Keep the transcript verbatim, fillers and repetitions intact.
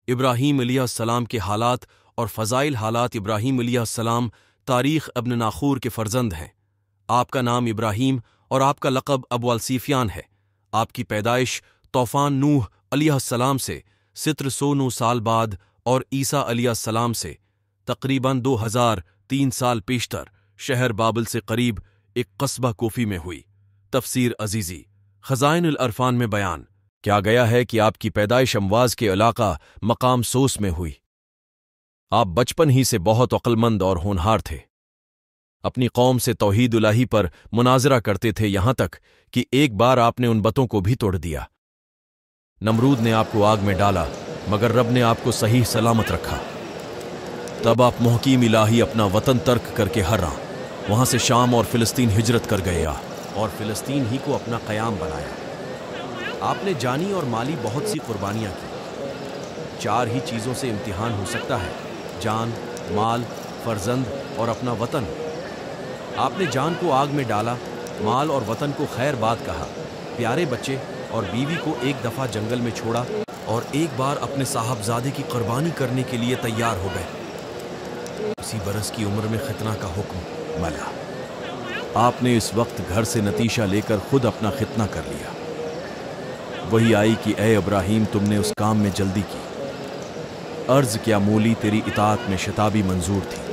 ابراہیم علیہ السلام کے حالات اور فضائل حالات ابراہیم علیہ السلام تاریخ ابن ناخور کے فرزند ہیں۔ آپ کا نام ابراہیم اور آپ کا لقب ابو السیفیان ہے۔ آپ کی پیدائش طوفان نوح علیہ السلام سے ستر سو نو سال بعد اور عیسیٰ علیہ السلام سے تقریباً دو ہزار تین سال پیشتر شہر بابل سے قریب ایک قصبہ کوفی میں ہوئی۔ تفسیر عزیزی خزائن العرفان میں بیان کیا گیا ہے کہ آپ کی پیدائش امواز کے علاقہ مقام سوس میں ہوئی۔ آپ بچپن ہی سے بہت عقلمند اور ہونہار تھے۔ اپنی قوم سے توحید الہی پر مناظرہ کرتے تھے، یہاں تک کہ ایک بار آپ نے ان بتوں کو بھی توڑ دیا۔ نمرود نے آپ کو آگ میں ڈالا مگر رب نے آپ کو صحیح سلامت رکھا۔ تب آپ محکیم الہی اپنا وطن ترک کر کے ہراں وہاں سے شام اور فلسطین ہجرت کر گئے اور فلسطین ہی کو اپنا قیام بنایا۔ آپ نے جانی اور مالی بہت سی قربانیاں کی۔ چار ہی چیزوں سے امتحان ہو سکتا ہے: جان، مال، فرزند اور اپنا وطن۔ آپ نے جان کو آگ میں ڈالا، مال اور وطن کو خیر بات کہا، پیارے بچے اور بیوی کو ایک دفعہ جنگل میں چھوڑا اور ایک بار اپنے صاحبزادے کی قربانی کرنے کے لیے تیار ہو گئے۔ اسی برس کی عمر میں ختنہ کا حکم ملا۔ آپ نے اس وقت گھر سے نتیشہ لے کر خود اپنا ختنہ کر لیا۔ وہی آئی کہ اے ابراہیم تم نے اس کام میں جلدی کی۔ عرض کیا مولی تیری اطاعت میں شتابی منظور تھی۔